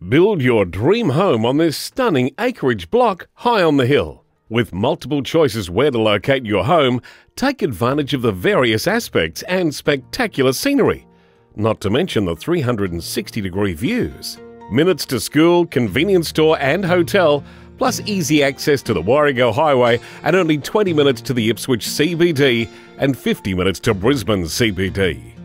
Build your dream home on this stunning acreage block high on the hill. With multiple choices where to locate your home, take advantage of the various aspects and spectacular scenery, not to mention the 360-degree views. Minutes to school, convenience store and hotel, plus easy access to the Warrego Highway and only 20 minutes to the Ipswich CBD and 50 minutes to Brisbane CBD.